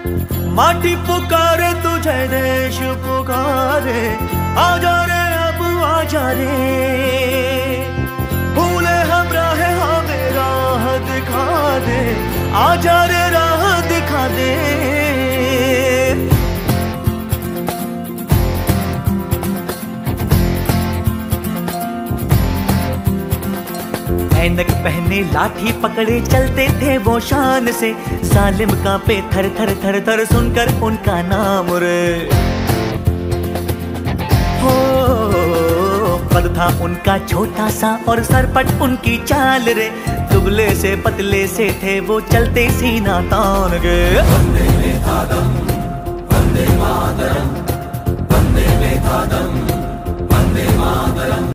माटी पुकारे तुझे, देश पुकारे, आजा रे अब आजा रे। भूले हम राह हमें राह दिखा दे, आजा रे राह दिखा दे। ऐनक पहने लाठी पकड़े चलते थे वो शान से, सालिम कांपे थर थर थर थर सुनकर उनका नाम रे। हो कद था उनका छोटा सा और सरपट उनकी चाल रे, दुबले से पतले से थे वो चलते सीना तान के।